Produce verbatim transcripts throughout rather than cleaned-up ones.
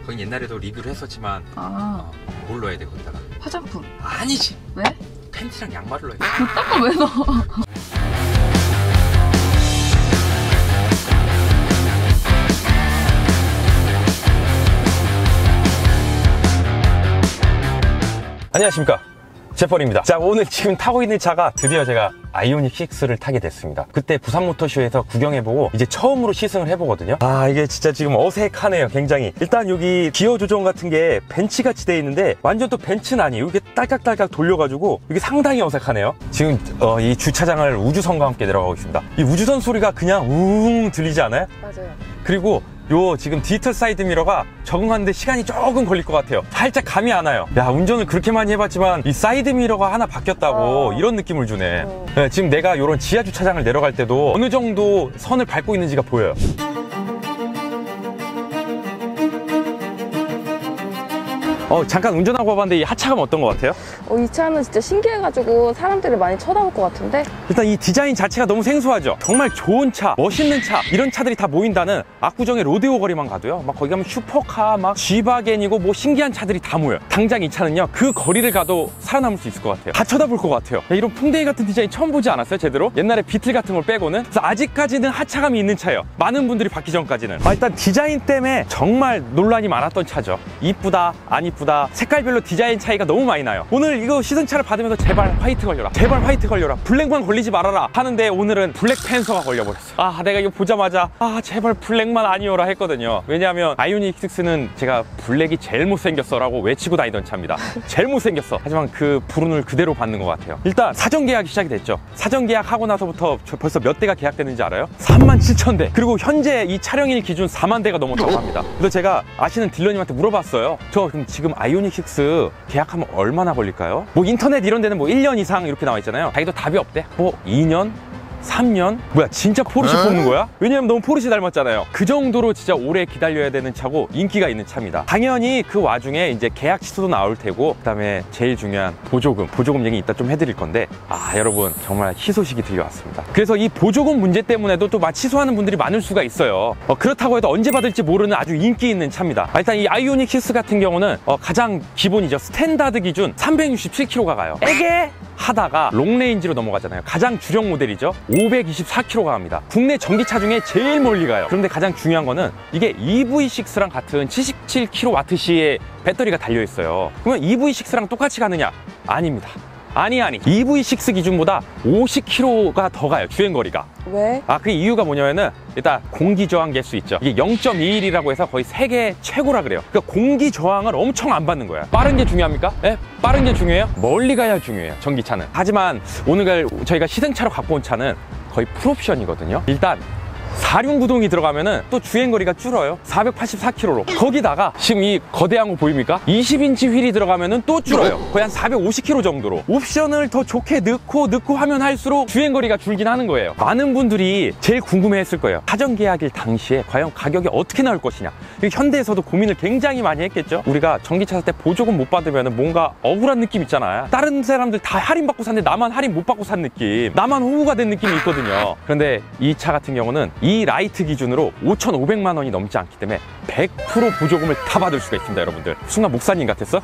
거긴 옛날에도 리뷰를 했었지만 아. 어, 뭘 넣어야 돼 거기다가? 화장품. 아니지. 왜? 팬티랑 양말을 넣어야 돼. 그딴 거 왜 넣어? 안녕하십니까, 제펄입니다. 자, 오늘 지금 타고 있는 차가 드디어 제가 아이오닉 식스를 타게 됐습니다. 그때 부산모터쇼에서 구경해보고 이제 처음으로 시승을 해보거든요. 아, 이게 진짜 지금 어색하네요, 굉장히. 일단 여기 기어 조정 같은 게 벤치같이 돼 있는데 완전 또 벤츠는 아니에요. 이게 딸깍딸깍 돌려가지고 이게 상당히 어색하네요. 지금 어, 이 주차장을 우주선과 함께 내려가고 있습니다. 이 우주선 소리가 그냥 우웅 들리지 않아요? 맞아요. 그리고 요 지금 디지털 사이드 미러가 적응하는데 시간이 조금 걸릴 것 같아요. 살짝 감이 안 와요. 야, 운전을 그렇게 많이 해봤지만 이 사이드 미러가 하나 바뀌었다고 어. 이런 느낌을 주네. 어. 네, 지금 내가 요런 지하 주차장을 내려갈 때도 어느 정도 선을 밟고 있는지가 보여요. 어, 잠깐 운전하고 와봤는데 이 하차감 어떤 것 같아요? 어, 이 차는 진짜 신기해가지고 사람들이 많이 쳐다볼 것 같은데? 일단 이 디자인 자체가 너무 생소하죠. 정말 좋은 차, 멋있는 차, 이런 차들이 다 모인다는 압구정의 로데오 거리만 가도요, 막 거기 가면 슈퍼카, 막 G바겐이고 뭐 신기한 차들이 다 모여요. 당장 이 차는요, 그 거리를 가도 살아남을 수 있을 것 같아요. 다 쳐다볼 것 같아요. 야, 이런 풍뎅이 같은 디자인 처음 보지 않았어요, 제대로? 옛날에 비틀 같은 걸 빼고는. 그래서 아직까지는 하차감이 있는 차예요, 많은 분들이 받기 전까지는. 아, 일단 디자인 때문에 정말 논란이 많았던 차죠. 이쁘다, 안 이쁘다, 색깔별로 디자인 차이가 너무 많이 나요. 오늘 이거 시승차를 받으면서 제발 화이트 걸려라, 제발 화이트 걸려라, 블랙만 걸리지 말아라 하는데 오늘은 블랙 팬서가 걸려버렸어. 아, 내가 이거 보자마자 아, 제발 블랙만 아니어라 했거든요. 왜냐하면 아이오닉 식스는 제가 블랙이 제일 못생겼어 라고 외치고 다니던 차입니다. 제일 못생겼어. 하지만 그 불운을 그대로 받는 것 같아요. 일단 사전 계약이 시작이 됐죠. 사전 계약하고 나서부터 벌써 몇 대가 계약됐는지 알아요? 삼만 칠천 대. 그리고 현재 이 촬영일 기준 사만 대가 넘었다고 합니다. 그래서 제가 아시는 딜러님한테 물어봤어요. 저 그럼 지금 아이오닉 식스 계약하면 얼마나 걸릴까요? 뭐 인터넷 이런 데는 뭐 일 년 이상 이렇게 나와 있잖아요. 자기도 답이 없대. 뭐 이 년? 삼 년? 뭐야, 진짜 포르쉐 뽑는 거야? 왜냐면 너무 포르쉐 닮았잖아요. 그 정도로 진짜 오래 기다려야 되는 차고 인기가 있는 차입니다. 당연히 그 와중에 이제 계약 취소도 나올 테고, 그 다음에 제일 중요한 보조금, 보조금 얘기 이따 좀 해드릴 건데, 아, 여러분 정말 희소식이 들려왔습니다. 그래서 이 보조금 문제 때문에도 또 막 취소하는 분들이 많을 수가 있어요. 어, 그렇다고 해도 언제 받을지 모르는 아주 인기 있는 차입니다. 아, 일단 이 아이오닉 식스 같은 경우는 어, 가장 기본이죠. 스탠다드 기준 삼백육십칠 킬로미터가 가요. 에게 하다가 롱레인지로 넘어가잖아요. 가장 주력 모델이죠. 오백이십사 킬로미터가 갑니다. 국내 전기차 중에 제일 멀리 가요. 그런데 가장 중요한 거는 이게 이브이 식스랑 같은 칠십칠 킬로와트시의 배터리가 달려있어요. 그러면 이브이 식스랑 똑같이 가느냐? 아닙니다. 아니 아니 이브이 식스 기준보다 오십 킬로미터가 더 가요, 주행거리가. 왜? 아, 그 이유가 뭐냐면은 일단 공기 저항 개수 있죠. 이게 영 점 이일이라고 해서 거의 세계 최고라 그래요. 그러니까 공기 저항을 엄청 안 받는 거야. 빠른 게 중요합니까? 예? 빠른 게 중요해요? 멀리 가야 중요해요, 전기차는. 하지만 오늘 저희가 시승차로 갖고 온 차는 거의 풀옵션이거든요. 일단 사륜구동이 들어가면은 또 주행거리가 줄어요. 사백팔십사 킬로미터로. 거기다가 지금 이 거대한 거 보입니까? 이십 인치 휠이 들어가면은 또 줄어요. 거의 한 사백오십 킬로미터 정도로. 옵션을 더 좋게 넣고 넣고 하면 할수록 주행거리가 줄긴 하는 거예요. 많은 분들이 제일 궁금해 했을 거예요. 사전 계약일 당시에 과연 가격이 어떻게 나올 것이냐. 현대에서도 고민을 굉장히 많이 했겠죠. 우리가 전기차 살 때 보조금 못 받으면 뭔가 억울한 느낌 있잖아요. 다른 사람들 다 할인받고 샀는데 나만 할인 못 받고 산 느낌, 나만 호구가 된 느낌이 있거든요. 그런데 이 차 같은 경우는 이 라이트 기준으로 오천오백만 원이 넘지 않기 때문에 백 퍼센트 보조금을 다 받을 수가 있습니다, 여러분들. 순간 목사님 같았어?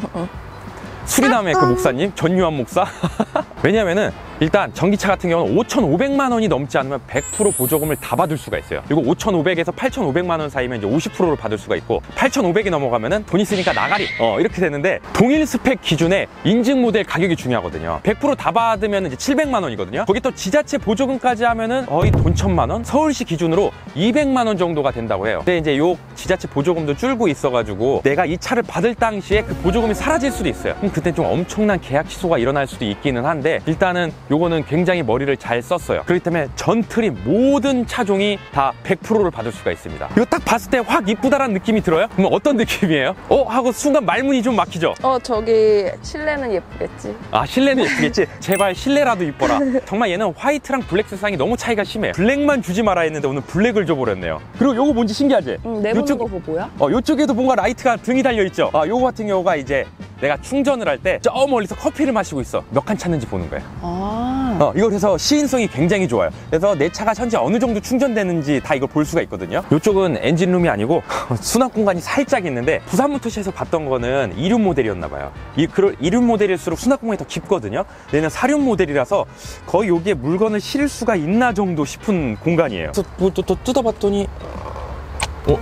수리남의 그 목사님? 전유한 목사? 왜냐면은 일단 전기차 같은 경우는 오천오백만 원이 넘지 않으면 백 퍼센트 보조금을 다 받을 수가 있어요. 그리고 오천오백에서 팔천오백만 원 사이면 이제 오십 퍼센트를 받을 수가 있고, 팔천오백이 넘어가면은 돈 있으니까 나가리, 어, 이렇게 되는데, 동일 스펙 기준에 인증 모델 가격이 중요하거든요. 백 퍼센트 다 받으면 이제 칠백만 원이거든요. 거기 또 지자체 보조금까지 하면은 거의 돈 천만 원? 서울시 기준으로 이백만 원 정도가 된다고 해요. 근데 이제 요 지자체 보조금도 줄고 있어가지고 내가 이 차를 받을 당시에 그 보조금이 사라질 수도 있어요. 그럼 그때 좀 엄청난 계약 취소가 일어날 수도 있기는 한데, 일단은 요거는 굉장히 머리를 잘 썼어요. 그렇기 때문에 전트림 모든 차종이 다 백 퍼센트를 받을 수가 있습니다. 이거 딱 봤을 때 확 이쁘다라는 느낌이 들어요? 그럼 어떤 느낌이에요? 어? 하고 순간 말문이 좀 막히죠? 어, 저기 실내는 예쁘겠지. 아, 실내는 예쁘겠지? 제발 실내라도 이뻐라. 정말 얘는 화이트랑 블랙 색상이 너무 차이가 심해. 블랙만 주지 마라 했는데 오늘 블랙을 줘버렸네요. 그리고 요거 뭔지 신기하지? 응, 내보는 거 뭐 뭐야? 어, 요쪽에도 뭔가 라이트가 등이 달려있죠? 아, 요거 같은 경우가 이제 내가 충전을 할 때 저 멀리서 커피를 마시고 있어. 몇 칸 찼는지 보는 거야. 아, 어, 이걸 해서 시인성이 굉장히 좋아요. 그래서 내 차가 현재 어느 정도 충전되는지 다 이걸 볼 수가 있거든요. 이쪽은 엔진룸이 아니고 수납 공간이 살짝 있는데 부산모터쇼에서 봤던 거는 이륜 모델이었나 봐요. 이 그럴 이륜 모델일수록 수납 공간이 더 깊거든요. 얘는 사륜 모델이라서 거의 여기에 물건을 실을 수가 있나 정도 싶은 공간이에요. 또, 또, 또, 또 뜯어봤더니 어?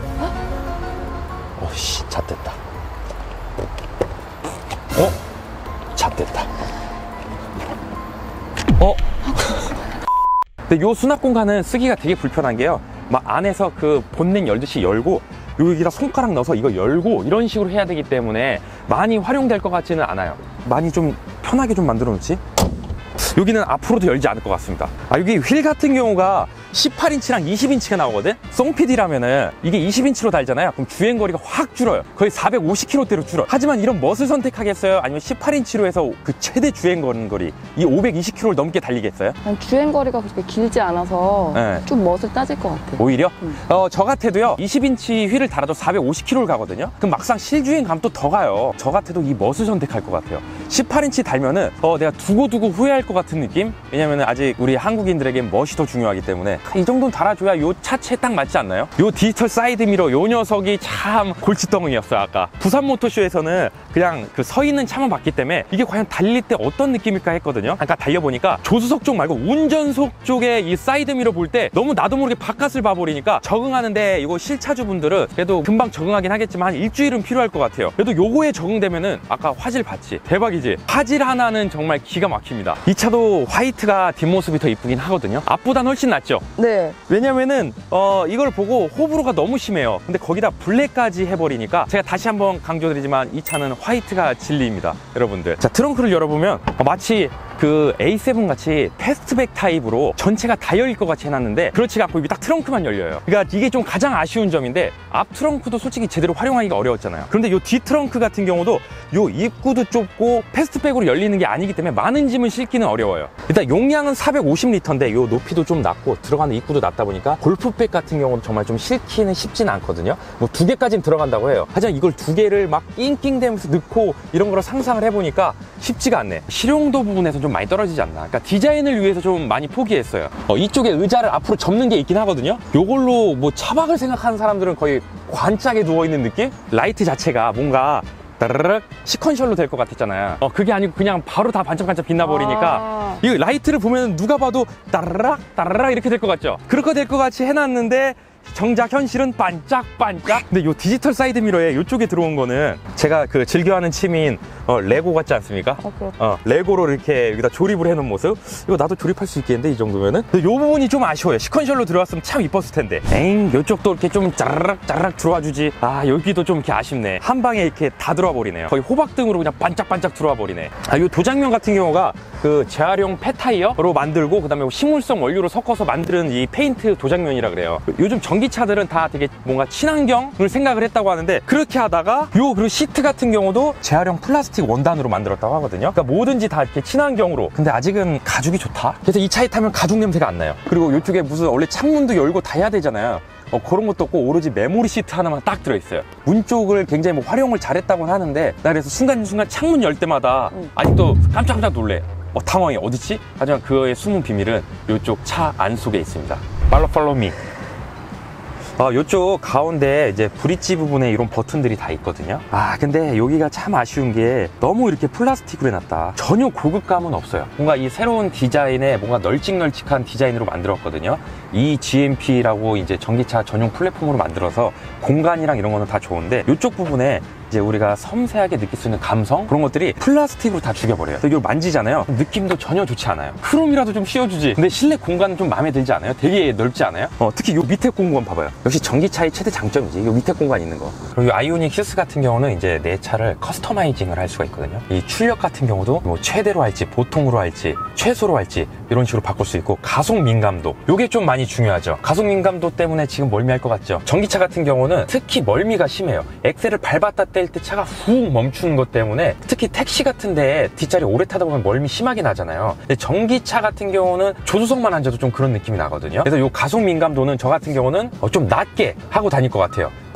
어씨 잣됐다. 어? 잣됐다. 어? 근데 요 수납 공간은 쓰기가 되게 불편한 게요. 막 안에서 그 본넷 열듯이 열고 여기다 손가락 넣어서 이거 열고 이런 식으로 해야 되기 때문에 많이 활용될 것 같지는 않아요. 많이 좀 편하게 좀 만들어 놓지? 여기는 앞으로도 열지 않을 것 같습니다. 아, 여기 휠 같은 경우가 십팔 인치랑 이십 인치가 나오거든? 송피디라면은 이게 이십 인치로 달잖아요. 그럼 주행거리가 확 줄어요. 거의 사백오십 킬로미터대로 줄어. 하지만 이런 멋을 선택하겠어요? 아니면 십팔 인치로 해서 그 최대 주행거리 이 오백이십 킬로미터를 넘게 달리겠어요? 난 주행거리가 그렇게 길지 않아서 네. 좀 멋을 따질 것 같아. 오히려? 음. 어, 저 같아도요, 이십 인치 휠을 달아도 사백오십 킬로미터를 가거든요? 그럼 막상 실주행 가면 또 더 가요. 저 같아도 이 멋을 선택할 것 같아요. 십팔 인치 달면은, 어, 내가 두고두고 후회할 것 같은 느낌? 왜냐면은 아직 우리 한국인들에겐 멋이 더 중요하기 때문에 이 정도는 달아줘야 요 차체에 딱 맞지 않나요? 요 디지털 사이드미러, 요 녀석이 참 골칫덩이였어요, 아까. 부산모터쇼에서는 그냥 그 서 있는 차만 봤기 때문에 이게 과연 달릴 때 어떤 느낌일까 했거든요. 아까 달려보니까 조수석 쪽 말고 운전석 쪽에 이 사이드미러 볼 때 너무 나도 모르게 바깥을 봐버리니까 적응하는데 이거 실차주분들은 그래도 금방 적응하긴 하겠지만 한 일주일은 필요할 것 같아요. 그래도 요거에 적응되면은 아까 화질 봤지? 대박이지? 화질 하나는 정말 기가 막힙니다. 이 차도 화이트가 뒷모습이 더 이쁘긴 하거든요. 앞보단 훨씬 낫죠? 네. 왜냐면은 어 이걸 보고 호불호가 너무 심해요. 근데 거기다 블랙까지 해버리니까 제가 다시 한번 강조드리지만 이 차는 화이트가 진리입니다, 여러분들. 자, 트렁크를 열어보면 어, 마치 그 에이 세븐 같이 패스트백 타입으로 전체가 다 열릴 것 같이 해놨는데 그렇지가 않고 여기 딱 트렁크만 열려요. 그러니까 이게 좀 가장 아쉬운 점인데 앞 트렁크도 솔직히 제대로 활용하기가 어려웠잖아요. 그런데 요 뒤 트렁크 같은 경우도 요 입구도 좁고 패스트백으로 열리는 게 아니기 때문에 많은 짐을 싣기는 어려워요. 일단 용량은 사백오십 리터인데 요 높이도 좀 낮고 들어가는 입구도 낮다 보니까 골프백 같은 경우는 정말 좀 싣기는 쉽지는 않거든요. 뭐 두 개까지는 들어간다고 해요. 하지만 이걸 두 개를 막 낑낑대면서 넣고 이런 거를 상상을 해보니까 쉽지가 않네. 실용도 부분에서 좀 많이 떨어지지 않나. 그러니까 디자인을 위해서 좀 많이 포기했어요. 어, 이쪽에 의자를 앞으로 접는 게 있긴 하거든요. 요걸로 뭐 차박을 생각하는 사람들은 거의 관짝에 누워있는 느낌? 라이트 자체가 뭔가 따르르 시퀀셜로 될 것 같았잖아요. 어, 그게 아니고 그냥 바로 다 반짝반짝 빛나버리니까 아... 이 라이트를 보면 누가 봐도 따르락 따르락 이렇게 될 것 같죠? 그렇게 될 것 같이 해놨는데 정작 현실은 반짝반짝. 근데 요 디지털 사이드 미러에 요쪽에 들어온 거는 제가 그 즐겨하는 취미인 어, 레고 같지 않습니까? 어, 그렇다. 어, 레고로 이렇게 여기다 조립을 해놓은 모습. 이거 나도 조립할 수 있겠는데 이 정도면은. 근데 요 부분이 좀 아쉬워요. 시퀀셜로 들어왔으면 참 이뻤을 텐데. 에잉, 요쪽도 이렇게 좀 짜르락 짜르락 들어와 주지. 아, 여기도 좀 이렇게 아쉽네. 한 방에 이렇게 다 들어와 버리네요. 거의 호박등으로 그냥 반짝반짝 들어와 버리네. 아, 요 도장면 같은 경우가 그 재활용 폐타이어로 만들고 그다음에 식물성 원료로 섞어서 만드는 이 페인트 도장면이라 그래요. 요즘 전기차들은 다 되게 뭔가 친환경을 생각을 했다고 하는데 그렇게 하다가 요 그리고 시트 같은 경우도 재활용 플라스틱 원단으로 만들었다고 하거든요. 그러니까 뭐든지 다 이렇게 친환경으로. 근데 아직은 가죽이 좋다. 그래서 이 차에 타면 가죽 냄새가 안 나요. 그리고 이쪽에 무슨 원래 창문도 열고 다 해야 되잖아요. 어, 그런 것도 없고 오로지 메모리 시트 하나만 딱 들어있어요. 문 쪽을 굉장히 뭐 활용을 잘했다고는 하는데 나 그래서 순간순간 창문 열 때마다 응. 아직도 깜짝깜짝 놀래. 어, 당황해. 어디지? 하지만 그의 숨은 비밀은 이쪽 차 안 속에 있습니다. 팔로 팔로 미. 어, 요쪽 가운데 이제 브릿지 부분에 이런 버튼들이 다 있거든요. 아, 근데 여기가 참 아쉬운 게 너무 이렇게 플라스틱으로 해놨다. 전혀 고급감은 없어요. 뭔가 이 새로운 디자인에 뭔가 널찍널찍한 디자인으로 만들었거든요. 이 지엠피라고 이제 전기차 전용 플랫폼으로 만들어서 공간이랑 이런 거는 다 좋은데 이쪽 부분에 이제 우리가 섬세하게 느낄 수 있는 감성 그런 것들이 플라스틱으로 다 죽여버려요. 그래서 이걸 만지잖아요. 느낌도 전혀 좋지 않아요. 크롬이라도 좀 씌워주지. 근데 실내 공간은 좀 마음에 들지 않아요? 되게 넓지 않아요? 어, 특히 이 밑에 공간 봐봐요. 역시 전기차의 최대 장점이지. 이 밑에 공간 있는 거. 그리고 이 아이오닉 큐스 같은 경우는 이제 내 차를 커스터마이징을 할 수가 있거든요. 이 출력 같은 경우도 뭐 최대로 할지 보통으로 할지 최소로 할지 이런 식으로 바꿀 수 있고 가속 민감도 요게 좀 많이 중요하죠. 가속 민감도 때문에 지금 멀미할 것 같죠. 전기차 같은 경우는 특히 멀미가 심해요. 엑셀을 밟았다 뗄 때 차가 훅 멈추는 것 때문에 특히 택시 같은 데 뒷자리 오래 타다 보면 멀미 심하게 나잖아요. 근데 전기차 같은 경우는 조수석만 앉아도 좀 그런 느낌이 나거든요. 그래서 요 가속 민감도는 저 같은 경우는 좀 낮게 하고 다닐 것 같아요.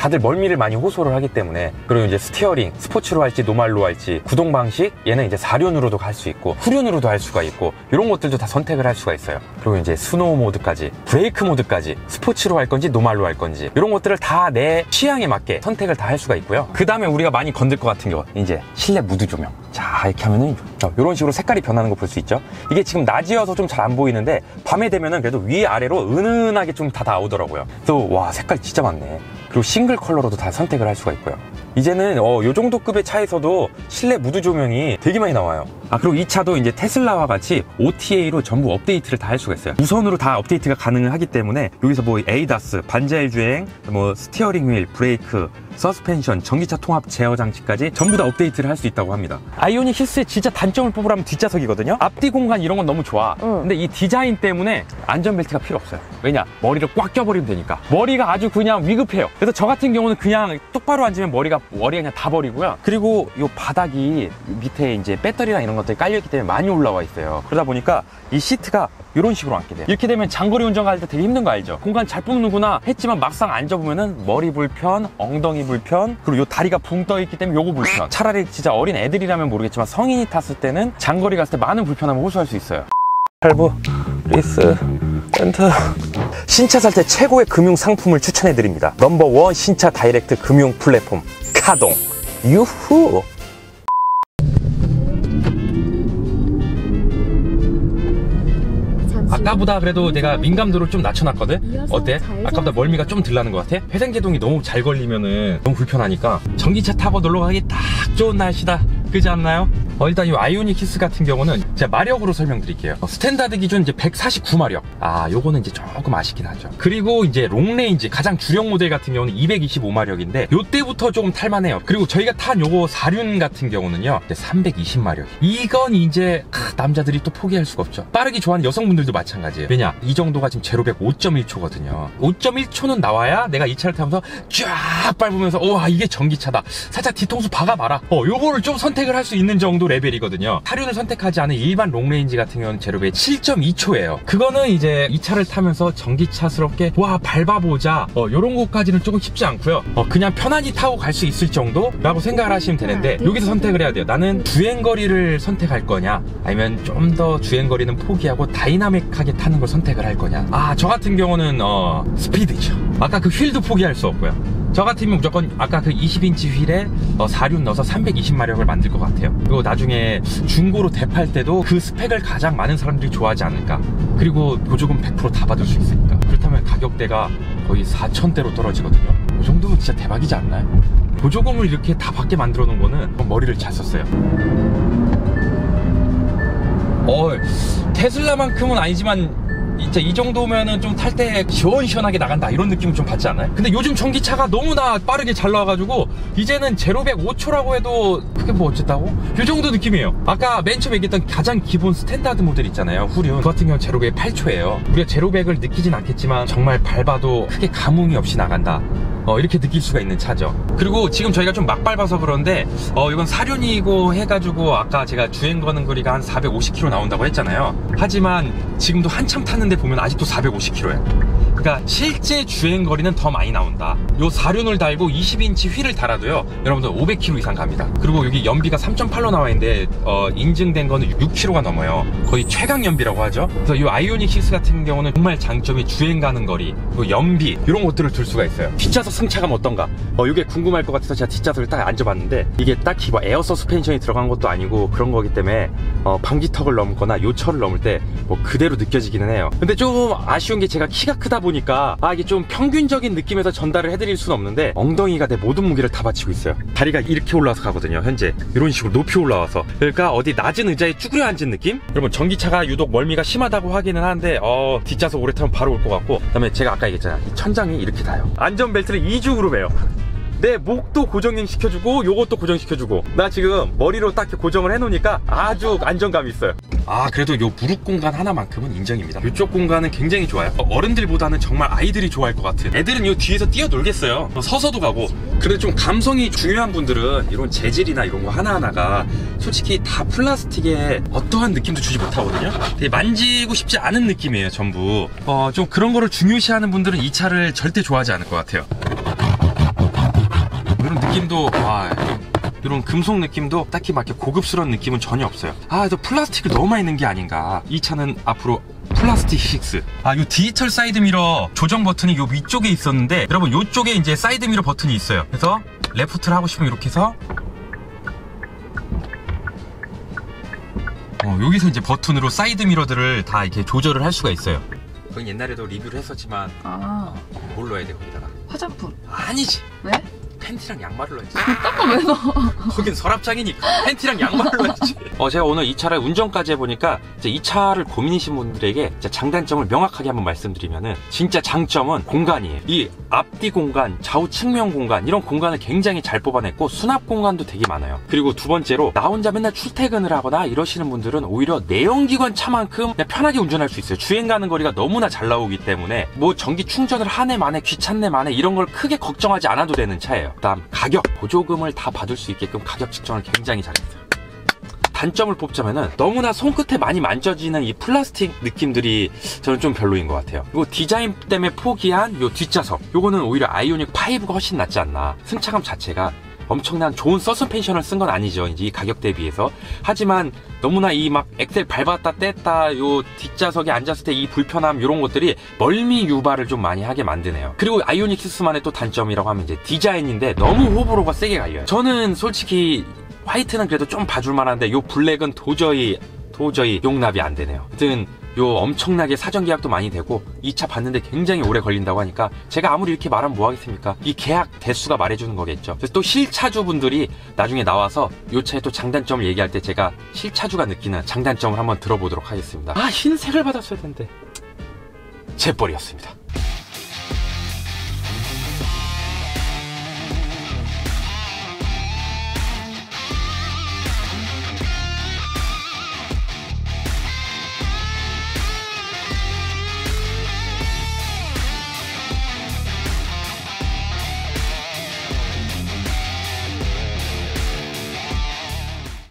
다들 멀미를 많이 호소를 하기 때문에. 그리고 이제 스티어링, 스포츠로 할지 노말로 할지, 구동 방식, 얘는 이제 사륜으로도 갈 수 있고 후륜으로도 할 수가 있고, 이런 것들도 다 선택을 할 수가 있어요. 그리고 이제 스노우 모드까지, 브레이크 모드까지, 스포츠로 할 건지 노말로 할 건지, 이런 것들을 다 내 취향에 맞게 선택을 다 할 수가 있고요. 그 다음에 우리가 많이 건들 것 같은 경우 이제 실내 무드 조명. 자, 이렇게 하면은 이런 식으로 색깔이 변하는 거 볼 수 있죠. 이게 지금 낮이어서 좀 잘 안 보이는데 밤에 되면은 그래도 위아래로 은은하게 좀 다 나오더라고요. 또 와, 색깔 진짜 많네. 그리고 싱글 컬러로도 다 선택을 할 수가 있고요. 이제는 어, 요 정도 급의 차에서도 실내 무드 조명이 되게 많이 나와요. 아, 그리고 이 차도 이제 테슬라와 같이 오티에이로 전부 업데이트를 다 할 수가 있어요. 무선으로 다 업데이트가 가능을 하기 때문에 여기서 뭐 에이다스, 반자율 주행, 뭐 스티어링 휠, 브레이크, 서스펜션, 전기차 통합 제어 장치까지 전부 다 업데이트를 할 수 있다고 합니다. 아이오닉 식스의 진짜 단점을 뽑으라면 뒷좌석이거든요. 앞뒤 공간 이런 건 너무 좋아. 응. 근데 이 디자인 때문에 안전벨트가 필요 없어요. 왜냐? 머리를 꽉 껴버리면 되니까. 머리가 아주 그냥 위급해요. 그래서 저 같은 경우는 그냥 똑바로 앉으면 머리가 머리가 그냥 다 버리고요. 그리고 이 바닥이 밑에 이제 배터리나 이런 것들이 깔려있기 때문에 많이 올라와 있어요. 그러다 보니까 이 시트가 이런 식으로 앉게 돼요. 이렇게 되면 장거리 운전 갈 때 되게 힘든 거 알죠? 공간 잘 뽑는구나 했지만 막상 앉아보면은 머리 불편, 엉덩이 불편, 그리고 요 다리가 붕 떠있기 때문에 요거 불편. 차라리 진짜 어린 애들이라면 모르겠지만 성인이 탔을 때는 장거리 갔을 때 많은 불편함을 호소할 수 있어요. 할부, 리스, 렌트. 신차 살 때 최고의 금융 상품을 추천해드립니다. 넘버원 신차 다이렉트 금융 플랫폼 카동. 유후. 아까보다 그래도 내가 민감도를 좀 낮춰놨거든? 어때? 아까보다 멀미가 좀 덜 나는 것 같아? 회생제동이 너무 잘 걸리면은 너무 불편하니까 전기차 타고 놀러가기 딱 좋은 날씨다. 그지 않나요? 어, 일단 이 아이오닉 키스 같은 경우는 제가 마력으로 설명드릴게요. 어, 스탠다드 기준 이제 백사십구 마력. 아, 요거는 이제 조금 아쉽긴 하죠. 그리고 이제 롱레인지 가장 주력 모델 같은 경우는 이백이십오 마력인데 요때부터 조금 탈만해요. 그리고 저희가 탄 요거 사륜 같은 경우는요 이제 삼백이십 마력. 이건 이제 크, 남자들이 또 포기할 수가 없죠. 빠르기 좋아하는 여성분들도 마찬가지예요. 왜냐? 이 정도가 지금 제로백 오 점 일 초거든요. 오 점 일 초는 나와야 내가 이 차를 타면서 쫙 밟으면서 와, 이게 전기차다. 살짝 뒤통수 박아봐라. 어, 요거를 좀 선택을 할 수 있는 정도 레벨이거든요. 사륜을 선택하지 않은 일반 롱레인지 같은 경우는 제로백 칠 점 이 초예요. 그거는 이제 이 차를 타면서 전기차스럽게 와, 밟아보자. 어, 요런 것까지는 조금 쉽지 않고요. 어, 그냥 편안히 타고 갈 수 있을 정도라고 생각을 하시면 되는데 여기서 선택을 해야 돼요. 나는 주행거리를 선택할 거냐 아니면 좀 더 주행거리는 포기하고 다이나믹하게 타는 걸 선택을 할 거냐. 아, 저 같은 경우는 어, 스피드죠. 아까 그 휠도 포기할 수 없고요. 저 같으면 무조건 아까 그 이십 인치 휠에 어, 사륜 넣어서 삼백이십 마력을 만들 것 같아요. 그리고 나중에 중고로 대팔 때도 그 스펙을 가장 많은 사람들이 좋아하지 않을까. 그리고 보조금 백 퍼센트 다 받을 수 있으니까. 그렇다면 가격대가 거의 사천대로 떨어지거든요. 이 정도면 진짜 대박이지 않나요? 보조금을 이렇게 다 받게 만들어 놓은 거는 머리를 잘 썼어요. 어, 테슬라만큼은 아니지만 진짜 이 정도면은 좀 탈 때 시원시원하게 나간다 이런 느낌을 좀 받지 않아요? 근데 요즘 전기차가 너무나 빠르게 잘 나와가지고 이제는 제로백 오 초라고 해도 그게 뭐 어쨌다고? 요 정도 느낌이에요. 아까 맨 처음에 얘기했던 가장 기본 스탠다드 모델 있잖아요, 후륜. 그 같은 경우는 제로백 팔 초예요 우리가 제로백을 느끼진 않겠지만 정말 밟아도 크게 감흥이 없이 나간다, 어, 이렇게 느낄 수가 있는 차죠. 그리고 지금 저희가 좀 막 밟아서 그런데 어, 이건 사륜이고 해가지고 아까 제가 주행 거는 거리가 한 사백오십 킬로미터 나온다고 했잖아요. 하지만 지금도 한참 탔는데 보면 아직도 사백오십 킬로미터예요 그러니까 실제 주행 거리는 더 많이 나온다. 요 사륜을 달고 이십 인치 휠을 달아도요 여러분들 오백 킬로미터 이상 갑니다. 그리고 여기 연비가 삼 점 팔로 나와 있는데 어, 인증된 거는 육 킬로미터가 넘어요. 거의 최강 연비라고 하죠. 그래서 이 아이오닉 식스 같은 경우는 정말 장점이 주행 가는 거리, 그리고 연비 이런 것들을 둘 수가 있어요. 뒷좌석 승차감 어떤가? 어, 이게 궁금할 것 같아서 제가 뒷좌석을 딱 앉아봤는데 이게 딱히 뭐 에어 서스펜션이 들어간 것도 아니고 그런 거기 때문에 어, 방지턱을 넘거나 요철을 넘을 때 뭐 그대로 느껴지기는 해요. 근데 좀 아쉬운 게 제가 키가 크다 보니까 아, 이게 좀 평균적인 느낌에서 전달을 해드릴 수는 없는데 엉덩이가 내 모든 무게를 다 바치고 있어요. 다리가 이렇게 올라와서 가거든요, 현재. 이런 식으로 높이 올라와서. 그러니까 어디 낮은 의자에 쭈그려 앉은 느낌? 여러분, 전기차가 유독 멀미가 심하다고 하기는 한데 어, 뒷좌석 오래 타면 바로 올 것 같고, 그 다음에 제가 아까 얘기했잖아요, 이 천장이 이렇게 닿아요. 안전벨트를 이중으로 매요. 내 목도 고정시켜주고 요것도 고정시켜주고. 나 지금 머리로 딱 고정을 해놓으니까 아주 안정감이 있어요. 아, 그래도 요 무릎 공간 하나만큼은 인정입니다. 이쪽 공간은 굉장히 좋아요. 어른들보다는 정말 아이들이 좋아할 것 같은. 애들은 요 뒤에서 뛰어놀겠어요. 서서도 가고. 그래도 좀 감성이 중요한 분들은 이런 재질이나 이런 거 하나하나가 솔직히 다 플라스틱에 어떠한 느낌도 주지 못하거든요. 되게 만지고 싶지 않은 느낌이에요, 전부. 어, 좀 그런 거를 중요시하는 분들은 이 차를 절대 좋아하지 않을 것 같아요. 느낌도 와, 좀 이런 금속 느낌도 딱히 막 이렇게 고급스러운 느낌은 전혀 없어요. 아, 또 플라스틱을 너무 많이 넣은 게 아닌가. 이 차는 앞으로 플라스틱 식스. 아, 요 디지털 사이드 미러 조정 버튼이 요 위쪽에 있었는데, 여러분 요쪽에 이제 사이드 미러 버튼이 있어요. 그래서 레프트를 하고 싶으면 이렇게 해서 어, 여기서 이제 버튼으로 사이드 미러들을 다 이렇게 조절을 할 수가 있어요. 그건 옛날에도 리뷰를 했었지만, 아, 뭘 넣어야 돼 거기다가? 화장품. 아니지. 왜? 팬티랑 양말을 넣어야지. 닦아 왜 넣어? 거긴 서랍장이니까 팬티랑 양말을 넣어야지. 어, 제가 오늘 이 차를 운전까지 해보니까 이제 이 차를 고민이신 분들에게 진짜 장단점을 명확하게 한번 말씀드리면은, 진짜 장점은 공간이에요. 이 앞뒤 공간, 좌우 측면 공간, 이런 공간을 굉장히 잘 뽑아냈고 수납 공간도 되게 많아요. 그리고 두 번째로 나 혼자 맨날 출퇴근을 하거나 이러시는 분들은 오히려 내연기관 차만큼 그냥 편하게 운전할 수 있어요. 주행 가는 거리가 너무나 잘 나오기 때문에 뭐 전기 충전을 하네 마네 귀찮네 마네 이런 걸 크게 걱정하지 않아도 되는 차예요. 그다음 가격, 보조금을 다 받을 수 있게끔 가격 측정을 굉장히 잘했어요. 단점을 뽑자면은 너무나 손끝에 많이 만져지는 이 플라스틱 느낌들이 저는 좀 별로인 것 같아요. 그리고 디자인 때문에 포기한 요 뒷좌석, 요거는 오히려 아이오닉 파이브가 훨씬 낫지 않나. 승차감 자체가 엄청난 좋은 서스펜션을 쓴 건 아니죠, 이제 이 가격 대비해서. 하지만 너무나 이 막 엑셀 밟았다 뗐다 요 뒷좌석에 앉았을 때 이 불편함, 요런 것들이 멀미 유발을 좀 많이 하게 만드네요. 그리고 아이오닉 식스만의 또 단점이라고 하면 이제 디자인인데 너무 호불호가 세게 갈려요. 저는 솔직히 화이트는 그래도 좀 봐줄 만한데 요 블랙은 도저히 도저히 용납이 안 되네요. 하여튼 요 엄청나게 사전 계약도 많이 되고 이 차 봤는데 굉장히 오래 걸린다고 하니까 제가 아무리 이렇게 말하면 뭐 하겠습니까? 이 계약 대수가 말해주는 거겠죠. 그래서 또 실차주분들이 나중에 나와서 요 차의 또 장단점을 얘기할 때 제가 실차주가 느끼는 장단점을 한번 들어보도록 하겠습니다. 아, 흰색을 받았어야 되는데 재벌이었습니다.